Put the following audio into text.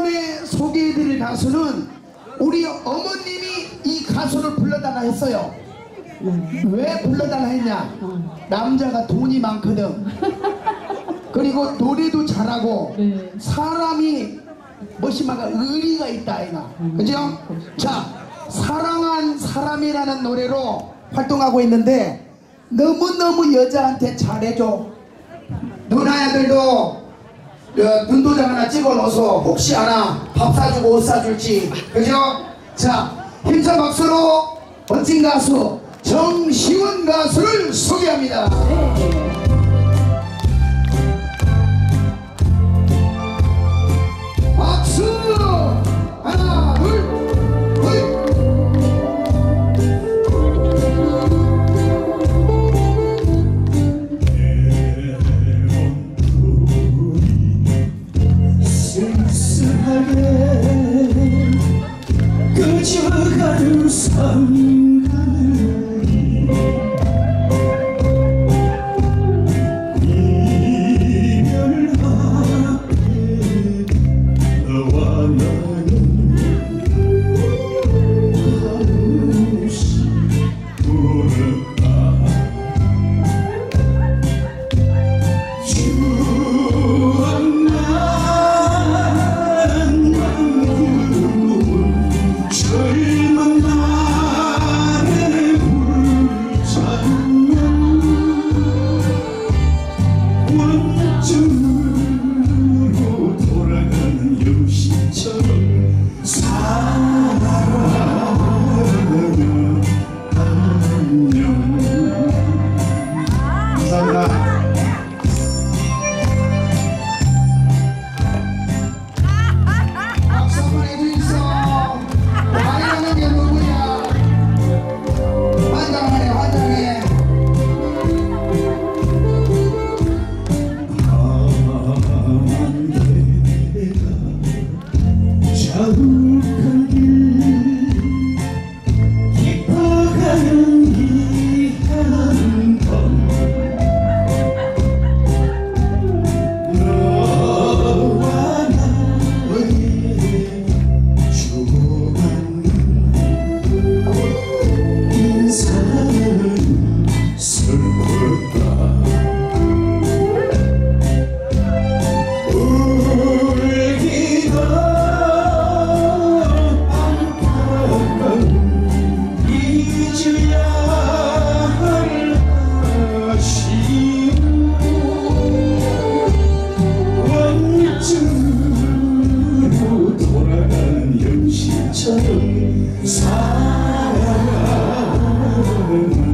이번에 소개해드릴 가수는 우리 어머님이 이 가수를 불러달라 했어요. 왜 불러달라 했냐? 남자가 돈이 많거든. 그리고 노래도 잘하고 사람이 멋있마가 의리가 있다 아이가. 그죠? 자, 사랑한 사람이라는 노래로 활동하고 있는데 너무너무 여자한테 잘해줘. 누나야들도 눈도장 하나 찍어 넣어서 혹시 하나 밥 사주고 옷 사줄지. 그죠? 자, 힘찬 박수로 멋진 가수 정시원 가수를 소개합니다. 박수! 하나, 둘, 셋! 그저가는 상가를 이별 앞에 너와 나는 한없이 울었다. 추억만 젊은 날의 불장면 원주로 돌아가는 여신처럼 살아가는 안녕. 감사합니다. 박수 한번 해주이소. 화려하는 게 누구야? 환장하네 환장해. 험한 데가 자욱한 길 깊어가는 이 한밤 너와 나의 주고받는 인사는 슬펐다. 울기도 안타까운 잊어야 할 아쉬움 원주로 돌아가는 영신처럼 살아가는